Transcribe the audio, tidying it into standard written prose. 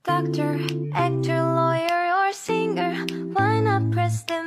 Doctor, actor, lawyer, or singer, why not press them